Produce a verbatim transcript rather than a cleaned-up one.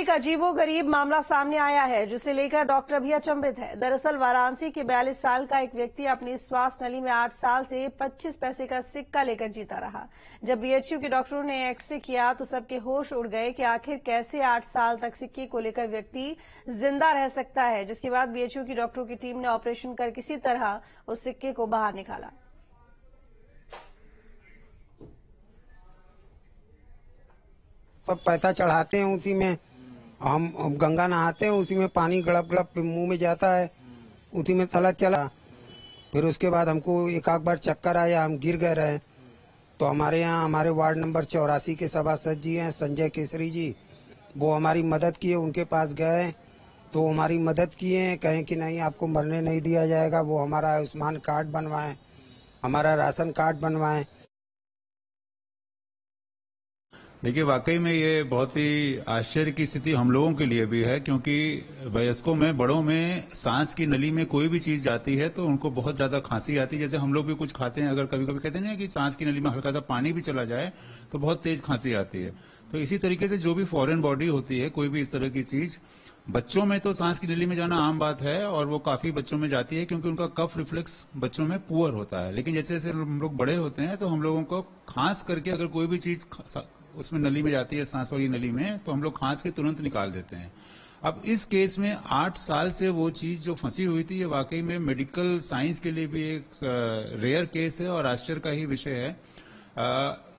एक अजीबोगरीब मामला सामने आया है जिसे लेकर डॉक्टर भी अचंभित है। दरअसल वाराणसी के बयालीस साल का एक व्यक्ति अपनी श्वास नली में आठ साल से पच्चीस पैसे का सिक्का लेकर जीता रहा। जब बीएचयू के डॉक्टरों ने एक्सरे किया तो सबके होश उड़ गए कि आखिर कैसे आठ साल तक सिक्के को लेकर व्यक्ति जिंदा रह सकता है, जिसके बाद बीएचयू की डॉक्टरों की टीम ने ऑपरेशन कर किसी तरह उस सिक्के को बाहर निकाला। सब पैसा चढ़ाते हैं, उसी में हम गंगा नहाते हैं, उसी में पानी गड़प गड़प मुंह में जाता है, उसी में तला चला। फिर उसके बाद हमको एक आध बार चक्कर आया, हम गिर गए रहे। तो हमारे यहाँ हमारे वार्ड नंबर चौरासी के सभासद जी हैं, संजय केसरी जी, वो हमारी मदद किए। उनके पास गए तो हमारी मदद किए, कहें कि नहीं आपको मरने नहीं दिया जाएगा। वो हमारा आयुष्मान कार्ड बनवाएं, हमारा राशन कार्ड बनवाएं। देखिए, वाकई में ये बहुत ही आश्चर्य की स्थिति हम लोगों के लिए भी है, क्योंकि वयस्कों में, बड़ों में सांस की नली में कोई भी चीज जाती है तो उनको बहुत ज्यादा खांसी आती है। जैसे हम लोग भी कुछ खाते हैं, अगर कभी कभी कहते हैं कि सांस की नली में हल्का सा पानी भी चला जाए तो बहुत तेज खांसी आती है। तो इसी तरीके से जो भी फॉरेन बॉडी होती है, कोई भी इस तरह की चीज, बच्चों में तो सांस की नली में जाना आम बात है और वो काफी बच्चों में जाती है क्योंकि उनका कफ रिफ्लेक्स बच्चों में पुअर होता है। लेकिन जैसे जैसे हम लोग बड़े होते हैं तो हम लोगों को खांस करके अगर कोई भी चीज उसमें नली में जाती है, सांस वाली नली में, तो हम लोग खांस के तुरंत निकाल देते हैं। अब इस केस में आठ साल से वो चीज जो फंसी हुई थी, ये वाकई में मेडिकल साइंस के लिए भी एक रेयर केस है और आश्चर्य का ही विषय है।